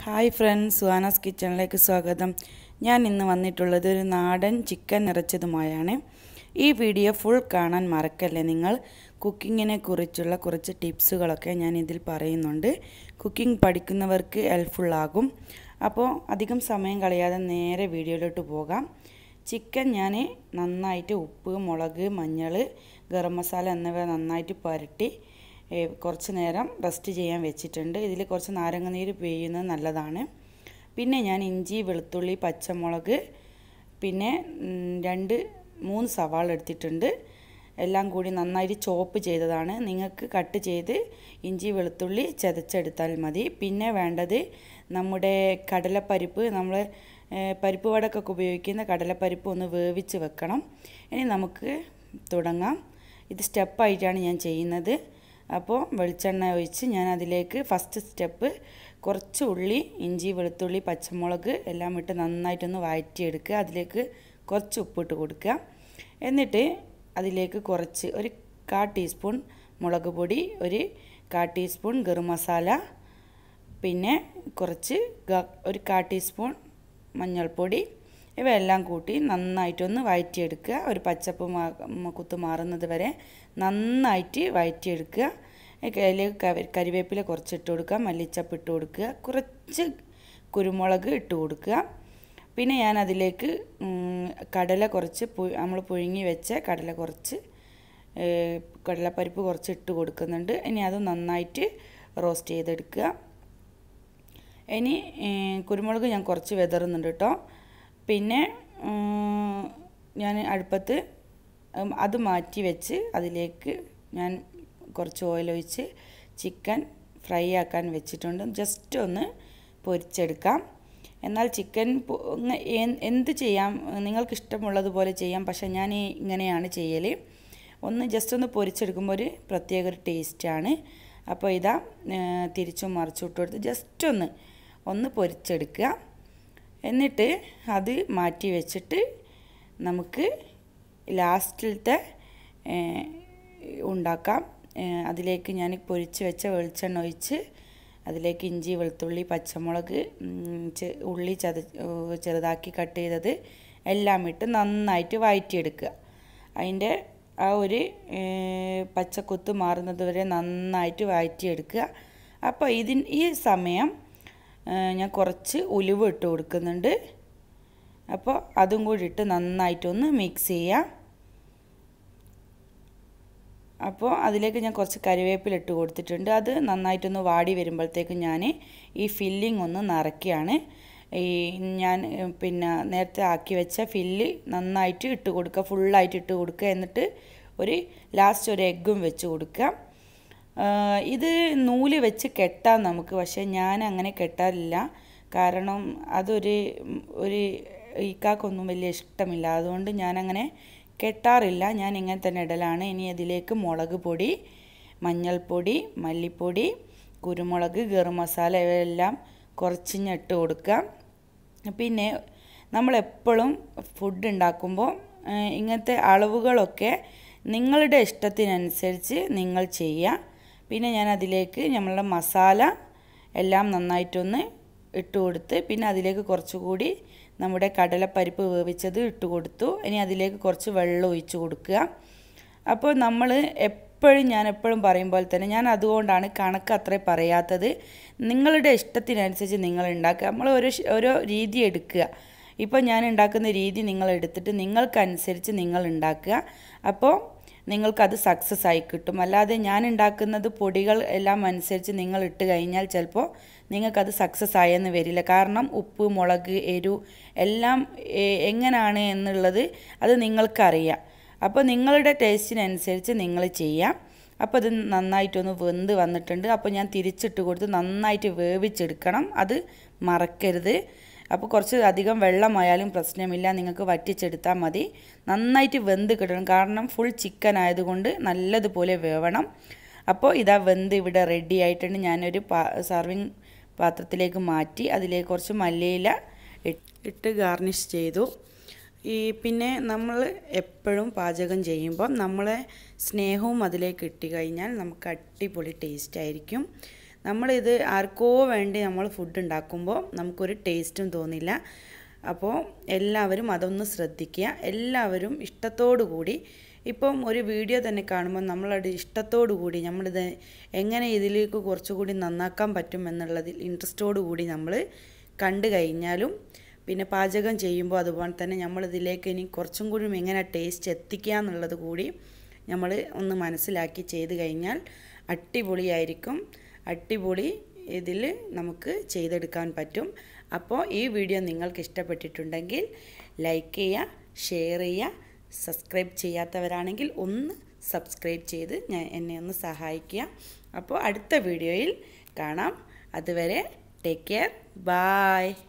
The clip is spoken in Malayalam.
ഹായ് ഫ്രണ്ട്സ്, സുഹാനാസ് കിച്ചണിലേക്ക് സ്വാഗതം. ഞാൻ ഇന്ന് വന്നിട്ടുള്ളത് ഒരു നാടൻ ചിക്കൻ നിറച്ചതുമായാണ്. ഈ വീഡിയോ ഫുൾ കാണാൻ മറക്കല്ലേ. നിങ്ങൾ കുക്കിങ്ങിനെ കുറിച്ചുള്ള കുറച്ച് ടിപ്സുകളൊക്കെ ഞാൻ ഇതിൽ പറയുന്നുണ്ട്. കുക്കിംഗ് പഠിക്കുന്നവർക്ക് ഹെൽപ്ഫുള്ളാകും. അപ്പോൾ അധികം സമയം കളയാതെ നേരെ വീഡിയോയിലോട്ട് പോകാം. ചിക്കൻ ഞാൻ നന്നായിട്ട് ഉപ്പ്, മുളക്, മഞ്ഞൾ, ഗരം മസാല എന്നിവ നന്നായിട്ട് പുരട്ടി കുറച്ച് നേരം റെസ്റ്റ് ചെയ്യാൻ വെച്ചിട്ടുണ്ട്. ഇതിൽ കുറച്ച് നാരങ്ങനീര് പിഴിയുന്നത് നല്ലതാണ്. പിന്നെ ഞാൻ ഇഞ്ചി, വെളുത്തുള്ളി, പച്ചമുളക്, പിന്നെ 2-3 സവാള എടുത്തിട്ടുണ്ട്. എല്ലാം കൂടി നന്നായിട്ട് ചോപ്പ് ചെയ്തതാണ്. നിങ്ങൾക്ക് കട്ട് ചെയ്ത് ഇഞ്ചി, വെളുത്തുള്ളി ചതച്ചെടുത്താൽ മതി. പിന്നെ വേണ്ടത് നമ്മുടെ കടലപ്പരിപ്പ്, നമ്മൾ പരിപ്പ് വടക്കൊക്കെ ഉപയോഗിക്കുന്ന കടലപ്പരിപ്പ് ഒന്ന് വേവിച്ച് വെക്കണം. ഇനി നമുക്ക് തുടങ്ങാം. ഇത് സ്റ്റെപ്പായിട്ടാണ് ഞാൻ ചെയ്യുന്നത്. അപ്പോൾ വെളിച്ചെണ്ണ ഒഴിച്ച് ഞാൻ അതിലേക്ക് ഫസ്റ്റ് സ്റ്റെപ്പ് കുറച്ച് ഉള്ളി, ഇഞ്ചി, വെളുത്തുള്ളി, പച്ചമുളക് എല്ലാം ഇട്ട് നന്നായിട്ടൊന്ന് വഴറ്റിയെടുക്കുക. അതിലേക്ക് കുറച്ച് ഉപ്പിട്ട് കൊടുക്കുക. എന്നിട്ട് അതിലേക്ക് കുറച്ച് ഒരു 1/4 ടീസ്പൂൺ മുളക് പൊടി, ഒരു 1/4 ടീസ്പൂൺ ഗരം മസാല, പിന്നെ കുറച്ച് ഒരു 1/4 ടീസ്പൂൺ മഞ്ഞൾപ്പൊടി ഇവയെല്ലാം കൂട്ടി നന്നായിട്ടൊന്ന് വഴറ്റിയെടുക്കുക. ഒരു പച്ചപ്പ് കുത്ത് മാറുന്നത് വരെ നന്നായിട്ട് വഴറ്റിയെടുക്കുക. അതിലേക്ക് കരിവേപ്പില കുറച്ചിട്ട് കൊടുക്കുക, മല്ലിച്ചപ്പ് ഇട്ട് കൊടുക്കുക, കുറച്ച് കുരുമുളക് ഇട്ട് കൊടുക്കുക. പിന്നെ ഞാൻ അതിലേക്ക് കടല കുറച്ച് നമ്മൾ പുഴുങ്ങി വെച്ച കടലപ്പരിപ്പ് കുറച്ച് ഇട്ട് കൊടുക്കുന്നുണ്ട്. ഇനി അത് നന്നായിട്ട് റോസ്റ്റ് ചെയ്തെടുക്കുക. ഇനി കുരുമുളക് ഞാൻ കുറച്ച് വിതറുന്നുണ്ട് കേട്ടോ. പിന്നെ ഞാൻ അടുപ്പത്ത് അത് മാറ്റി വെച്ച് അതിലേക്ക് ഞാൻ കുറച്ച് ഓയിൽ ഒഴിച്ച് ചിക്കൻ ഫ്രൈ ആക്കാൻ വെച്ചിട്ടുണ്ട്. ജസ്റ്റ് ഒന്ന് പൊരിച്ചെടുക്കാം. എന്നാൽ ചിക്കൻ എന്ത് ചെയ്യാം, നിങ്ങൾക്ക് ഇഷ്ടമുള്ളതുപോലെ ചെയ്യാം. പക്ഷേ ഞാൻ ഇങ്ങനെയാണ് ചെയ്യൽ. ജസ്റ്റ് ഒന്ന് പൊരിച്ചെടുക്കുമ്പോൾ ഒരു പ്രത്യേക ഒരു ടേസ്റ്റാണ്. അപ്പോൾ ഇതാ തിരിച്ചും മറിച്ചും ഇട്ട് കൊടുത്ത് ജസ്റ്റ് ഒന്ന് പൊരിച്ചെടുക്കുക. എന്നിട്ട് അത് മാറ്റി വെച്ചിട്ട് നമുക്ക് ലാസ്റ്റിലത്തെ ഉണ്ടാക്കാം. അതിലേക്ക് ഞാൻ പൊരിച്ച് വെച്ച വെളിച്ചെണ്ണ ഒഴിച്ച് അതിലേക്ക് ഇഞ്ചി, വെളുത്തുള്ളി, പച്ചമുളക്, ഉള്ളി ചെറുതാക്കി കട്ട് ചെയ്തത് എല്ലാം ഇട്ട് നന്നായിട്ട് വഴറ്റിയെടുക്കുക. അതിൻ്റെ ആ ഒരു പച്ചക്കുത്ത് മാറുന്നത് വരെ നന്നായിട്ട് വഴറ്റിയെടുക്കുക. അപ്പോൾ ഈ സമയം ഞാൻ കുറച്ച് ഉലുവ ഇട്ട് കൊടുക്കുന്നുണ്ട്. അപ്പോൾ അതും കൂടി ഇട്ട് നന്നായിട്ടൊന്ന് മിക്സ് ചെയ്യാം. അപ്പോൾ അതിലേക്ക് ഞാൻ കുറച്ച് കരിവേപ്പില ഇട്ട് കൊടുത്തിട്ടുണ്ട്. അത് നന്നായിട്ടൊന്ന് വാടി വരുമ്പോഴത്തേക്കും ഞാൻ ഈ ഫില്ലിംഗ് ഒന്ന് നിറയ്ക്കുകയാണ്. ഞാൻ പിന്നെ നേരത്തെ ആക്കി വെച്ച ഫില്ല് നന്നായിട്ട് ഇട്ട് കൊടുക്കുക, ഫുള്ളായിട്ട് ഇട്ട് കൊടുക്കുക. എന്നിട്ട് ലാസ്റ്റ് ഒരു എഗ്ഗും വെച്ച് കൊടുക്കുക. ഇത് നൂല് വെച്ച് കെട്ടാം നമുക്ക്, പക്ഷേ ഞാൻ അങ്ങനെ കെട്ടാറില്ല. കാരണം അതൊരു ഇക്കാക്കൊന്നും വലിയ ഇഷ്ടമില്ല. അതുകൊണ്ട് ഞാനങ്ങനെ കെട്ടാറില്ല. ഞാൻ ഇങ്ങനെ തന്നെ ഇടലാണ്. ഇനി അതിലേക്ക് മുളക് പൊടി, മഞ്ഞൾപ്പൊടി, മല്ലിപ്പൊടി, കുരുമുളക്, ഗരം മസാല ഇവയെല്ലാം കുറച്ചിട്ട് കൊടുക്കുക. പിന്നെ നമ്മളെപ്പോഴും ഫുഡ് ഉണ്ടാക്കുമ്പോൾ ഇങ്ങനത്തെ അളവുകളൊക്കെ നിങ്ങളുടെ ഇഷ്ടത്തിനനുസരിച്ച് നിങ്ങൾ ചെയ്യുക. പിന്നെ ഞാൻ അതിലേക്ക് നമ്മളുടെ മസാല എല്ലാം നന്നായിട്ടൊന്ന് ഇട്ട് കൊടുത്ത് പിന്നെ അതിലേക്ക് കുറച്ചുകൂടി നമ്മുടെ കടലപ്പരിപ്പ് വേവിച്ചത് ഇട്ട് കൊടുത്തു. ഇനി അതിലേക്ക് കുറച്ച് വെള്ളം ഒഴിച്ച് കൊടുക്കുക. അപ്പോൾ ഞാൻ എപ്പോഴും പറയും പോലെ തന്നെ ഞാൻ അതുകൊണ്ടാണ് കണക്ക് അത്രേ പറയാത്തത്. നിങ്ങളുടെ ഇഷ്ടത്തിനനുസരിച്ച് നിങ്ങൾ ഉണ്ടാക്കുക. നമ്മൾ ഓരോ രീതി എടുക്കുക. ഇപ്പോൾ ഞാൻ ഉണ്ടാക്കുന്ന രീതി നിങ്ങൾ എടുത്തിട്ട് നിങ്ങൾക്കനുസരിച്ച് നിങ്ങൾ ഉണ്ടാക്കുക. അപ്പോൾ നിങ്ങൾക്കത് സക്സസ് ആയി കിട്ടും. അല്ലാതെ ഞാൻ ഉണ്ടാക്കുന്നത് പൊടികൾ എല്ലാം അനുസരിച്ച് നിങ്ങൾ ഇട്ട് കഴിഞ്ഞാൽ ചിലപ്പോൾ നിങ്ങൾക്കത് സക്സസ് ആയെന്ന് വരില്ല. കാരണം ഉപ്പ്, മുളക്, എരിവ് എല്ലാം എങ്ങനെയാണ് എന്നുള്ളത് അത് നിങ്ങൾക്കറിയാം. അപ്പോൾ നിങ്ങളുടെ ടേസ്റ്റിനനുസരിച്ച് നിങ്ങൾ ചെയ്യാം. അപ്പോൾ അത് നന്നായിട്ടൊന്ന് വെന്ത് വന്നിട്ടുണ്ട്. അപ്പോൾ ഞാൻ തിരിച്ചിട്ട് കൊടുത്ത് നന്നായിട്ട് വേവിച്ചെടുക്കണം. അത് മറക്കരുത്. അപ്പോൾ കുറച്ച് അധികം വെള്ളമായാലും പ്രശ്നമില്ല, നിങ്ങൾക്ക് വറ്റിച്ചെടുത്താൽ മതി. നന്നായിട്ട് വെന്ത് കിട്ടണം. കാരണം ഫുൾ ചിക്കൻ ആയതുകൊണ്ട് നല്ലതുപോലെ വേവണം. അപ്പോൾ ഇതാ വെന്ത് ഇവിടെ റെഡി ആയിട്ടുണ്ട്. ഞാനൊരു സർവിങ് പാത്രത്തിലേക്ക് മാറ്റി അതിലേക്ക് കുറച്ച് മല്ലിയില ഇട്ട് ഗാർണിഷ് ചെയ്തു. പിന്നെ നമ്മൾ എപ്പോഴും പാചകം ചെയ്യുമ്പോൾ നമ്മളെ സ്നേഹവും അതിലേക്ക് ഇട്ട് കഴിഞ്ഞാൽ നമുക്ക് അടിപൊളി ടേസ്റ്റ് ആയിരിക്കും. നമ്മളിത് ആർക്കോ വേണ്ടി നമ്മൾ ഫുഡ് ഉണ്ടാക്കുമ്പോൾ നമുക്കൊരു ടേസ്റ്റും തോന്നില്ല. അപ്പോൾ എല്ലാവരും അതൊന്ന് ശ്രദ്ധിക്കുക. എല്ലാവരും ഇഷ്ടത്തോടു കൂടി ഇപ്പം ഒരു വീഡിയോ തന്നെ കാണുമ്പോൾ നമ്മളത് ഇഷ്ടത്തോടു കൂടി നമ്മളിത് എങ്ങനെ ഇതിലേക്ക് കുറച്ചുകൂടി നന്നാക്കാൻ പറ്റും എന്നുള്ളതിൽ ഇൻട്രസ്റ്റോടു കൂടി നമ്മൾ കണ്ടു കഴിഞ്ഞാലും പിന്നെ പാചകം ചെയ്യുമ്പോൾ അതുപോലെ തന്നെ നമ്മളിതിലേക്ക് ഇനി കുറച്ചും കൂടി എങ്ങനെ ടേസ്റ്റ് എത്തിക്കുക എന്നുള്ളത് കൂടി നമ്മൾ ഒന്ന് മനസ്സിലാക്കി ചെയ്ത് കഴിഞ്ഞാൽ അടിപൊളിയായിരിക്കും. അടിപൊളി ഇതിൽ നമുക്ക് ചെയ്തെടുക്കാൻ പറ്റും. അപ്പോൾ ഈ വീഡിയോ നിങ്ങൾക്ക് ഇഷ്ടപ്പെട്ടിട്ടുണ്ടെങ്കിൽ ലൈക്ക് ചെയ്യുക, ഷെയർ ചെയ്യുക, സബ്സ്ക്രൈബ് ചെയ്യാത്തവരാണെങ്കിൽ ഒന്ന് സബ്സ്ക്രൈബ് ചെയ്ത് എന്നെ ഒന്ന് സഹായിക്കുക. അപ്പോൾ അടുത്ത വീഡിയോയിൽ കാണാം. അതുവരെ ടേക്ക് കെയർ, ബൈ.